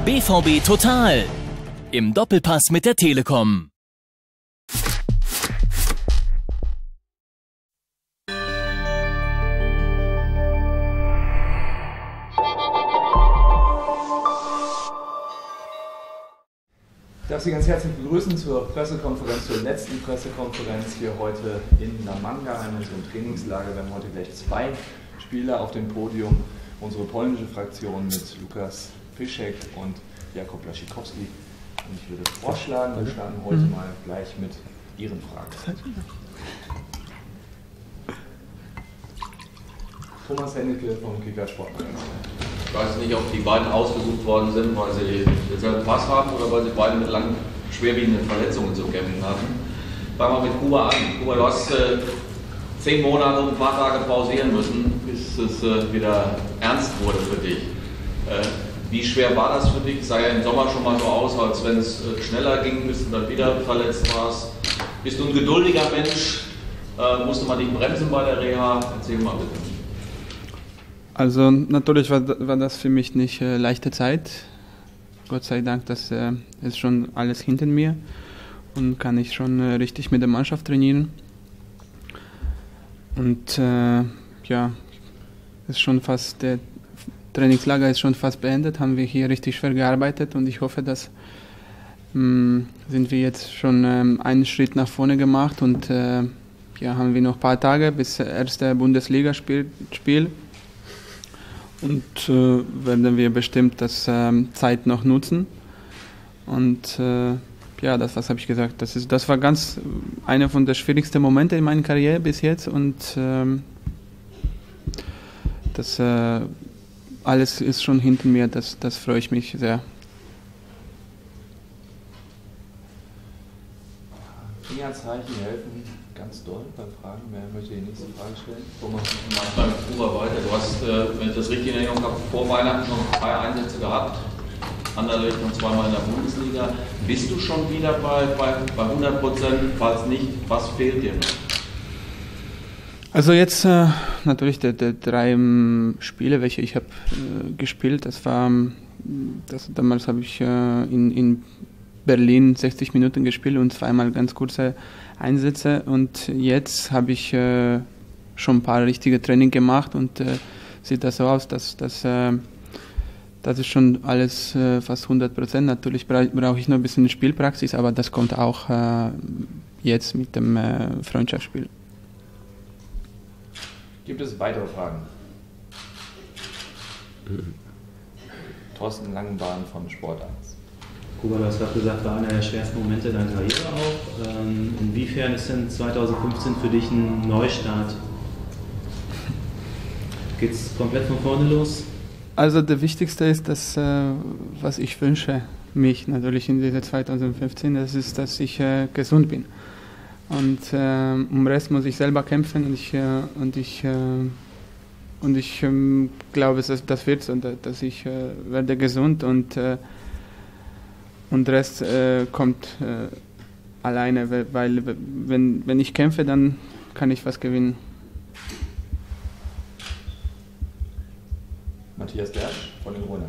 BVB Total im Doppelpass mit der Telekom. Ich darf Sie ganz herzlich begrüßen zur Pressekonferenz, zur letzten Pressekonferenz hier heute in La Manga, in unserem Trainingslager. Wir haben heute gleich zwei Spieler auf dem Podium. Unsere polnische Fraktion mit Lukas Piszczek und Jakub Błaszczykowski. Und ich würde vorschlagen, wir starten heute mal gleich mit Ihren Fragen. Thomas Hennecke vom Kicker Sportmagazin. Ich weiß nicht, ob die beiden ausgesucht worden sind, weil sie denselben Pass haben oder weil sie beide mit langen, schwerwiegenden Verletzungen zu kämpfen hatten. Fangen wir mit Kuba an. Kuba, du hast 10 Monate und ein paar Tage pausieren müssen, bis es wieder ernst wurde für dich. Wie schwer war das für dich? Es sah ja im Sommer schon mal so aus, als wenn es schneller ging, bis du dann wieder verletzt warst. Bist du ein geduldiger Mensch? Musste man dich bremsen bei der Reha? Erzähl mal bitte. Also natürlich war das für mich nicht leichte Zeit. Gott sei Dank, das ist schon alles hinter mir und kann ich schon richtig mit der Mannschaft trainieren. Und ja, ist schon fast, der Trainingslager ist schon fast beendet, haben wir hier richtig schwer gearbeitet und ich hoffe, dass sind wir jetzt schon einen Schritt nach vorne gemacht und ja, haben wir noch ein paar Tage bis erste Bundesligaspiel. Und werden wir bestimmt das Zeit noch nutzen. Und ja, was habe ich gesagt? Das war ganz einer von der schwierigsten Momente in meiner Karriere bis jetzt. Und das alles ist schon hinter mir. Das freue ich mich sehr. Fingerzeichen helfen ganz doll bei Fragen. Wer möchte die nächste Frage stellen? Thomas, beim Kuba weiter. Du hast, wenn ich das richtig in Erinnerung habe, vor Weihnachten schon 3 Einsätze gehabt. Anderlecht und 2-mal in der Bundesliga. Bist du schon wieder bei 100%? Falls nicht, was fehlt dir noch? Also jetzt natürlich die 3 Spiele, welche ich habe gespielt. Damals habe ich in Berlin 60 Minuten gespielt und 2-mal ganz kurze Einsätze und jetzt habe ich schon ein paar richtige Training gemacht und sieht das so aus, dass das ist schon alles fast 100%. Natürlich brauche ich noch ein bisschen Spielpraxis, aber das kommt auch jetzt mit dem Freundschaftsspiel. Gibt es weitere Fragen? Thorsten Langenbahn von Sport 1. Kuba, du hast gerade gesagt, war einer der schwersten Momente deiner Karriere auch. Inwiefern ist denn 2015 für dich ein Neustart? Geht es komplett von vorne los? Also das Wichtigste ist, was ich wünsche, mich natürlich in dieser 2015, das ist, dass ich gesund bin. Und um den Rest muss ich selber kämpfen und ich glaube, das wird so, dass ich werde gesund und der Rest kommt alleine, weil wenn ich kämpfe, dann kann ich was gewinnen. Matthias Dersch von den Runde.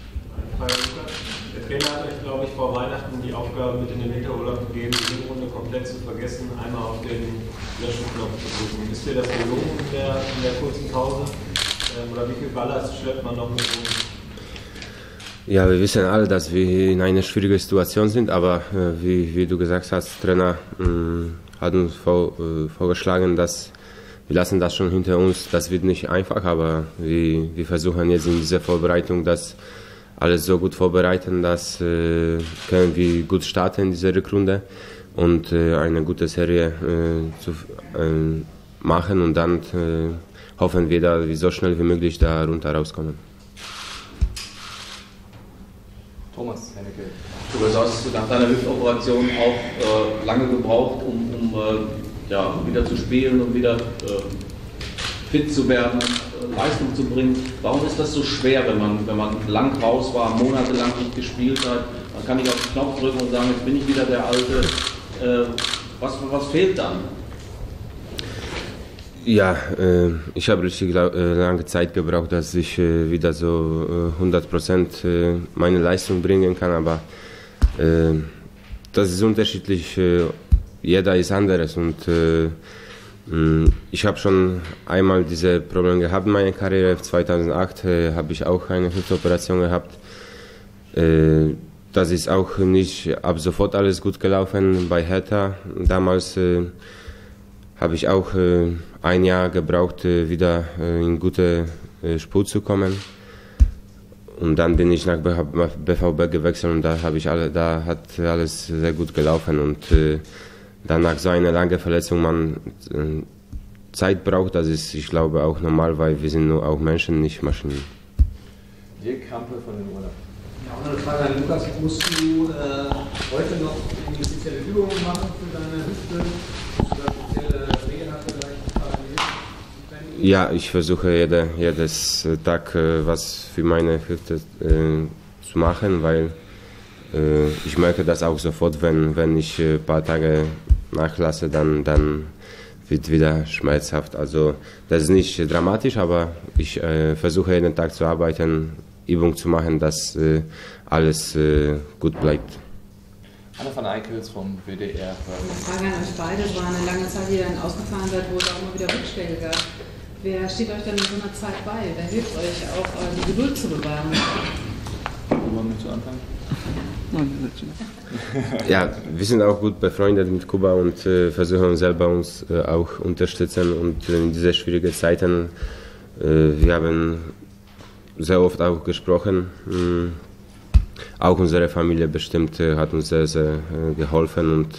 Der Trainer hat euch, glaube ich, vor Weihnachten die Aufgabe mit in den Winterurlaub gegeben, die Hinrunde komplett zu vergessen, einmal auf den Löschenknopf zu drücken. Ist dir das gelungen in der kurzen Pause? Oder wie viel Ballast schleppt man noch mit rum? Ja, wir wissen alle, dass wir in einer schwierigen Situation sind, aber wie du gesagt hast, der Trainer hat uns vorgeschlagen, dass wir lassen das schon hinter uns. Das wird nicht einfach, aber wir versuchen jetzt in dieser Vorbereitung, das alles so gut vorbereiten, dass können wir gut starten in dieser Rückrunde und eine gute Serie machen und dann hoffen wir, dass wir so schnell wie möglich da runter rauskommen. Thomas Hennecke. Du hast nach deiner Hüftoperation auch lange gebraucht, um wieder zu spielen und wieder fit zu werden, Leistung zu bringen. Warum ist das so schwer, wenn man lang raus war, monatelang nicht gespielt hat? Man kann nicht auf den Knopf drücken und sagen, jetzt bin ich wieder der Alte. Was fehlt dann? Ja, ich habe richtig lange Zeit gebraucht, dass ich wieder so 100% meine Leistung bringen kann, aber das ist unterschiedlich, jeder ist anderes und ich habe schon einmal diese Probleme gehabt in meiner Karriere. 2008 habe ich auch eine Hüftoperation gehabt. Das ist auch nicht ab sofort alles gut gelaufen bei Hertha. Damals habe ich auch ein Jahr gebraucht, wieder in gute Spur zu kommen. Und dann bin ich nach BVB gewechselt und da hat alles sehr gut gelaufen. Und dann nach so einer langen Verletzung man Zeit braucht, das ist, ich glaube, auch normal, weil wir sind nur auch Menschen, nicht Maschinen. Dirk Krampe von den Urlaub. Ja, und eine Frage an Lukas, musst du heute noch irgendwie spezielle Übungen machen für deine Hüfte? Oder spezielle Regeln hast du vielleicht parallel? Ja, ich versuche jedes Tag was für meine Hüfte zu machen, weil ich merke das auch sofort, wenn ich ein paar Tage nachlasse, dann wird wieder schmerzhaft. Also das ist nicht dramatisch, aber ich versuche jeden Tag zu arbeiten, Übung zu machen, dass alles gut bleibt. Anna van Eickels vom WDR. Eine Frage an euch beide. Es war eine lange Zeit, die ihr dann ausgefallen seid, wo es auch immer wieder Rückschläge gab. Wer steht euch dann in so einer Zeit bei? Wer hilft euch auch, die Geduld zu bewahren? Wollen wir zu anfangen? Ja, wir sind auch gut befreundet mit Kuba und versuchen selber uns auch unterstützen und in diese schwierigen Zeiten, wir haben sehr oft auch gesprochen, auch unsere Familie bestimmt hat uns sehr, sehr geholfen und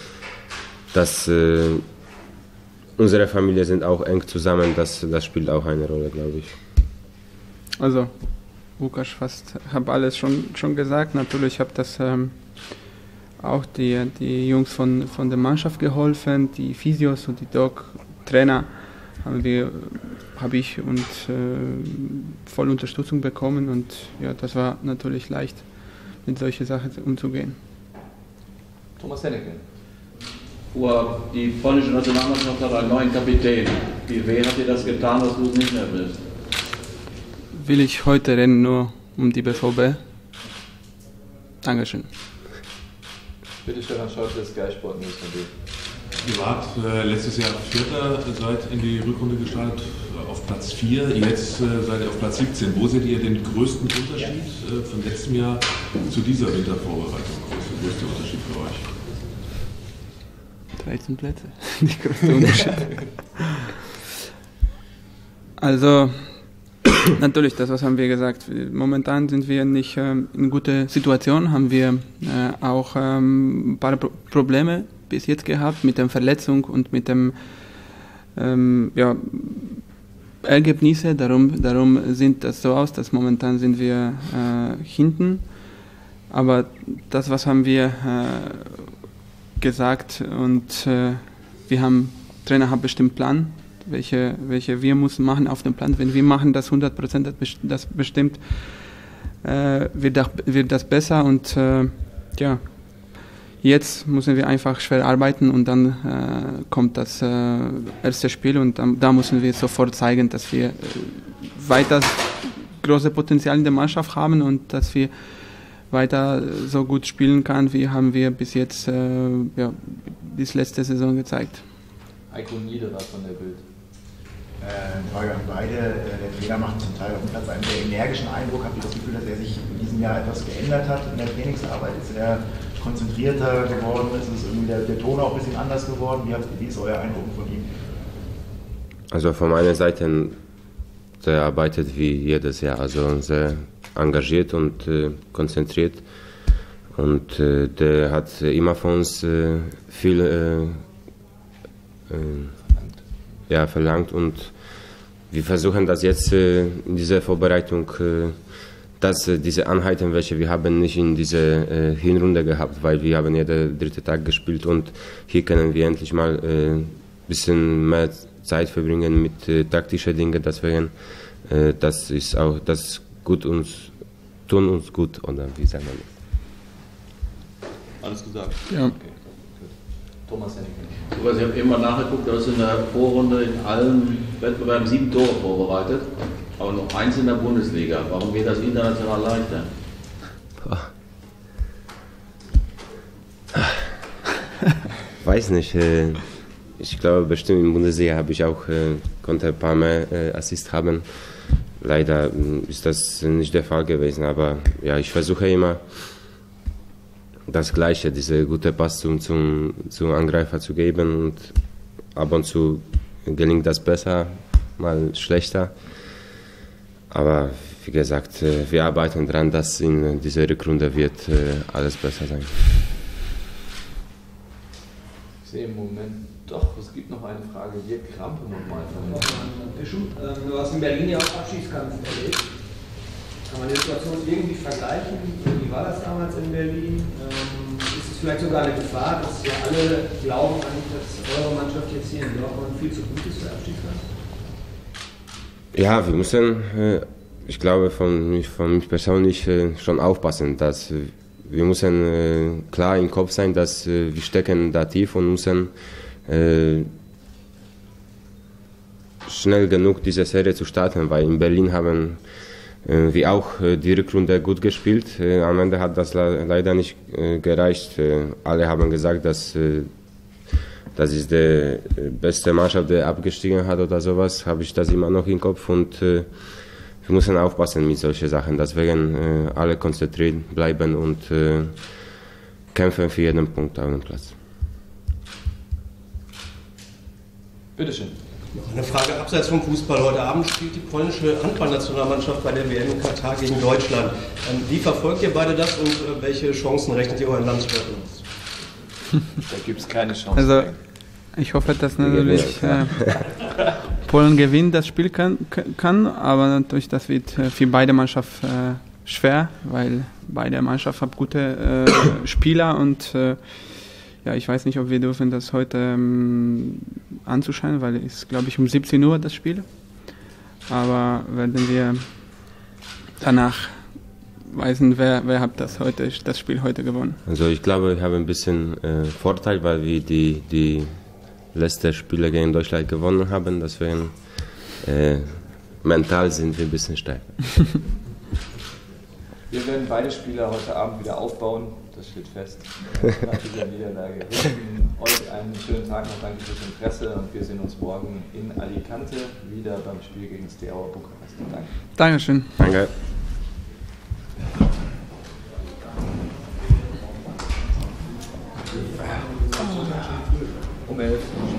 unsere Familie sind auch eng zusammen, das spielt auch eine Rolle, glaube ich. Also Lukas habe alles schon gesagt. Natürlich habe das auch die Jungs von der Mannschaft geholfen, die Physios und die Trainer habe ich und voll Unterstützung bekommen und ja, das war natürlich leicht, mit solchen Sachen umzugehen. Thomas Hennecke. Die polnische Nationalmannschaft hat einen neuen Kapitän. Wie weh hat dir das getan, dass du es nicht mehr bist? Will ich heute rennen nur um die BVB? Dankeschön. Bitte Stefan Scholz, Sky Sport News von dir. Ihr wart letztes Jahr Vierter, seid in die Rückrunde gestartet auf Platz 4, jetzt seid ihr auf Platz 17. Wo seht ihr den größten Unterschied von letztem Jahr zu dieser Wintervorbereitung? Was ist der größte Unterschied für euch? 13 Plätze, die größte Unterschied. Also natürlich, das haben wir gesagt. Momentan sind wir nicht in guter Situation, haben wir auch ein paar Probleme bis jetzt gehabt mit der Verletzung und mit dem Ergebnisse. Darum sieht das so aus, dass momentan sind wir hinten. Aber das, was haben wir gesagt und Trainer hat bestimmt Plan, welche wir müssen machen auf dem Plan. Wenn wir machen das 100%, das bestimmt wird das besser und jetzt müssen wir einfach schwer arbeiten und dann kommt das erste Spiel und da müssen wir sofort zeigen, dass wir weiter große Potenzial in der Mannschaft haben und dass wir weiter so gut spielen kann, wie haben wir bis jetzt bis letzte Saison gezeigt. Heiko Niederer von der Bild. Frage an beide. Der Trainer macht zum Teil auf dem Platz einen sehr energischen Eindruck. Habt ihr das Gefühl, dass er sich in diesem Jahr etwas geändert hat in der Trainingsarbeit? Ist er konzentrierter geworden? Ist es irgendwie der Ton auch ein bisschen anders geworden? Wie ist euer Eindruck von ihm? Also von meiner Seite, der arbeitet wie jedes Jahr, also sehr engagiert und konzentriert. Und der hat immer von uns viel verlangt und wir versuchen das jetzt in dieser Vorbereitung, dass diese Einheiten, welche wir haben, nicht in dieser Hinrunde gehabt, weil wir haben jeden dritten Tag gespielt und hier können wir endlich mal ein bisschen mehr Zeit verbringen mit taktischen Dingen, deswegen das ist auch das tun uns gut, oder wie sagen wir das? Alles gesagt? Ja. Okay. Thomas Hennecke. Also ich habe eben mal nachgeguckt, du hast in der Vorrunde in allen Wettbewerben 7 Tore vorbereitet, aber noch 1 in der Bundesliga. Warum geht das international leichter? Weiß nicht. Ich glaube, bestimmt in der Bundesliga habe ich auch, konnte ein paar mehr Assists haben. Leider ist das nicht der Fall gewesen, aber ja, ich versuche immer das Gleiche, diese gute Pass zum Angreifer zu geben, und ab und zu gelingt das besser, mal schlechter. Aber wie gesagt, wir arbeiten daran, dass in dieser Rückrunde wird alles besser sein. Ich sehe im Moment doch, es gibt noch eine Frage. Dirk Krampe nochmal. Du hast in Berlin ja auch Abschiedskampf erlebt. Kann man die Situation irgendwie vergleichen? Wie war das damals in Berlin? Ist es vielleicht sogar eine Gefahr, dass wir alle glauben, dass eure Mannschaft jetzt hier in Dortmund viel zu gut ist für Abschiedskampf? Ja, wir müssen, ich glaube, von mich persönlich schon aufpassen, dass wir müssen klar im Kopf sein, dass wir stecken da tief und müssen schnell genug diese Serie zu starten, weil in Berlin haben wir auch die Rückrunde gut gespielt. Am Ende hat das leider nicht gereicht. Alle haben gesagt, dass das ist die beste Mannschaft, die abgestiegen hat oder sowas. Habe ich das immer noch im Kopf, und wir müssen aufpassen mit solchen Sachen. Deswegen alle konzentriert bleiben und kämpfen für jeden Punkt auf dem Platz. Bitteschön. Noch eine Frage abseits vom Fußball. Heute Abend spielt die polnische Handballnationalmannschaft bei der WM in Katar gegen Deutschland. Wie verfolgt ihr beide das, und welche Chancen rechnet ihr euren Landsleuten aus? Da gibt es keine Chance. Also ich hoffe, dass natürlich Polen gewinnt das Spiel kann, aber natürlich das wird für beide Mannschaften schwer, weil beide Mannschaften haben gute Spieler, und ja, ich weiß nicht, ob wir dürfen das heute anzuschauen, weil es, glaube ich, um 17 Uhr das Spiel. Aber werden wir danach wissen, wer hat das Spiel heute gewonnen. Also ich glaube, wir haben ein bisschen Vorteil, weil wir die letzten Spiele gegen Deutschland gewonnen haben. Deswegen mental sind wir ein bisschen stärker. Wir werden beide Spiele heute Abend wieder aufbauen, das steht fest. Nach dieser Niederlage. Wir wünschen euch einen schönen Tag noch, danke fürs Interesse, und wir sehen uns morgen in Alicante wieder beim Spiel gegen Steaua Bukarest. Danke. Dankeschön. Danke. Um 11.